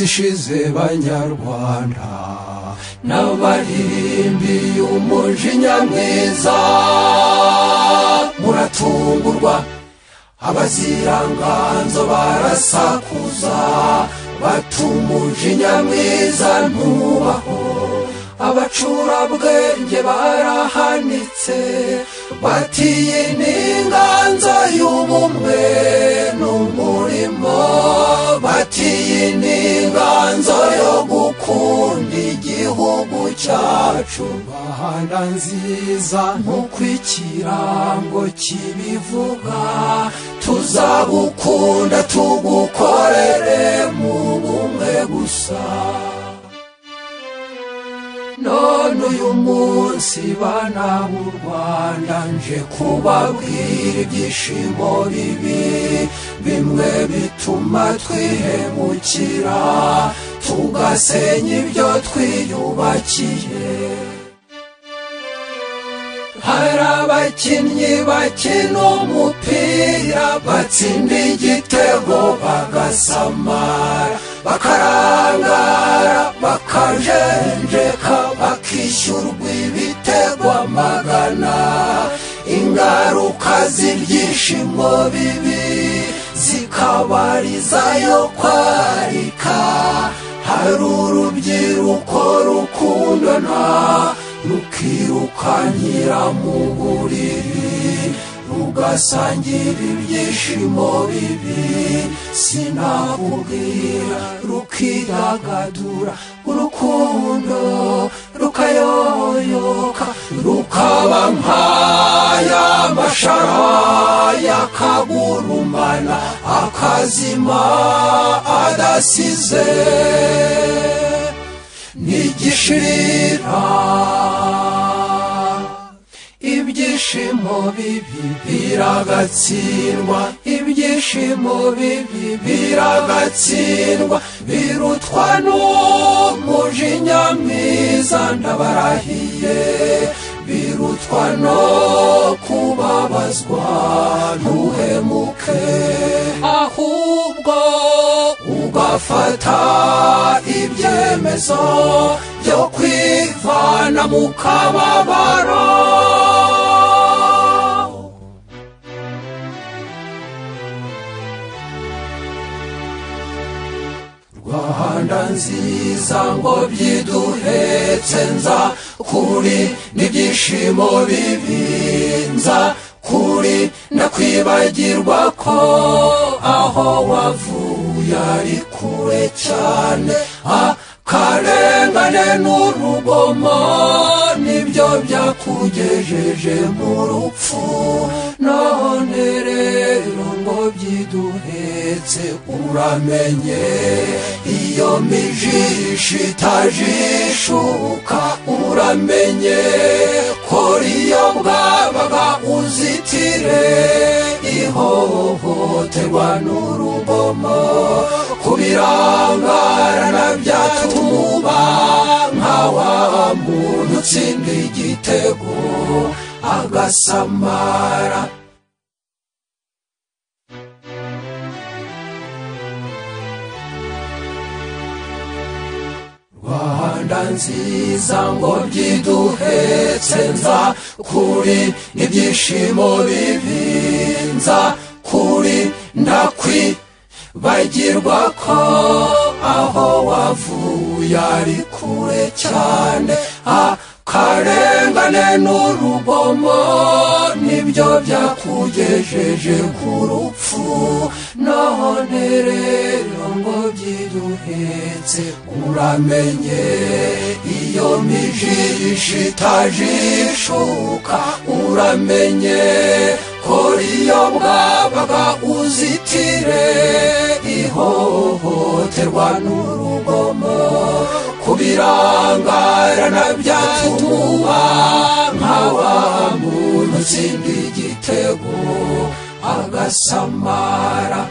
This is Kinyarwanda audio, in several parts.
minsi ishize banyarwanda n'abahirimbi umujinya mwiza muratungurwa abaziranganzo barasakuza batumujinya mwiza ntubaho abacurabwenge barahanitse batiye n'inganzo y'ubumwe n'umurimo batiye n'inganzo yo gukunda igihugu cyacu Rwanda nziza nk'uko ikirango kibivuga tuzagukunda tugukorere mu bumwe gusa none uyu munsi bana b'u Rwanda nje kubabwira ibyishimo bibi bimwe bituma twihemukira tugasenya ibyo twiyubakiye hari abakinnyi bakina umupira batsinda igitego bagasamara bakarangara bakajenjeka bakishyurwa ibitego amagana ingaruka z'ibyishimo bibi zikabarizayo kwarika hari urubyiruko rukundana rukirukankira mu buriri rugasangira ibyishimo bibi sinakubwira rukidagadura urukundo rukayoyoka rukaba nk'aya mashara yakagurumana akazima adasize nigishirira ibyishimo bibi biragatsindwa ibyishimo bibi biragatsindwa birutwa n'umujinya mwiza ndabarahiye birutwa no kubabazwa ntuhemuke ahubwo ugafata ibyemezo byo kwivana mu kababaro Rwanda nziza ngo byiduhetse nza kuri n'ibyishimo bibi nza kuri nakwibagirwa ko aho wavuye ari kure cyane akarengane n'urugomo nibyo byakugejeje mu rupfu none rero ngo byiduhetse uramenye iyo mijishi itajishuka uramenye ko iyo bwabaga uzitire ihohoterwa n'urugomo kubirangarana byatuma nka wa muntu utsinda igitego agasamara Rwanda nziza ngo byiduhetse nza kuri n'ibyishimo bibi nza kuri ndakwibagirwa ko aho wavuye ari kure cyane akarengane n'urugomo nibyo byakugejeje ku rupfu none rero ngo byiduhetse uramenye iyo mijishi itajishuka uramenye ko iyo bwabaga uzitire ihohoterwa n'urugomo kubirangarana byatuma nka wa muntu utsinda igitego agasamara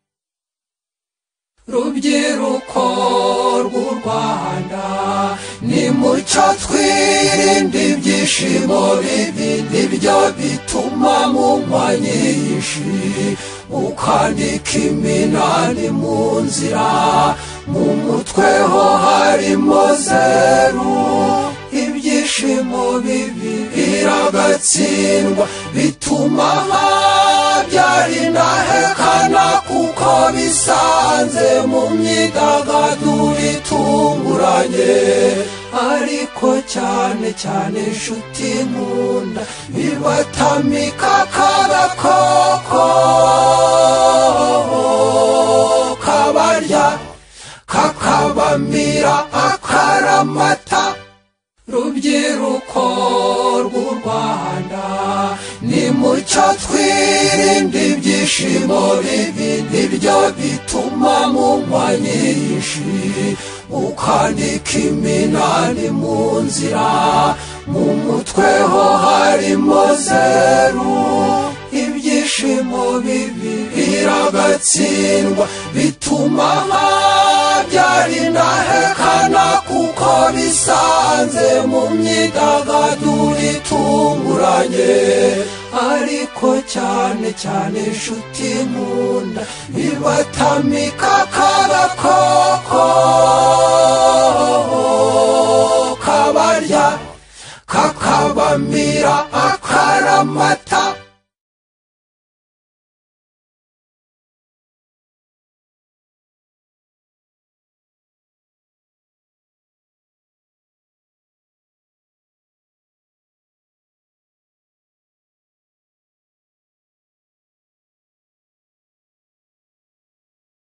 rubyiruko rw'u Rwanda nimucyo twirinde ibyishimo bibi nibyo bituma munywa nyinshi mukandika iminani mu nzira mu mutwe ho harimo zeru ibyishimo bibi biragatsindwa bituma habyara intahekana kuko bisanze mu myidagaduro itunguranye ariko cyane cyane inshuti nkunda bibatamika kagakoko kabarya kakabamira akaramata rubyiruko rw'u Rwanda nimucyo twirinde ibyishimo bibi nibyo bituma munywa nyinshi mukanika iminani mu nzira mu mutwe ho harimo zeru ibyishimo bibi biragatsindwa bituma habyara intahekana kuko bisanze mu myidagaduro itunguranye ariko cyane cyane inshuti nkunda bibatamika kagakoko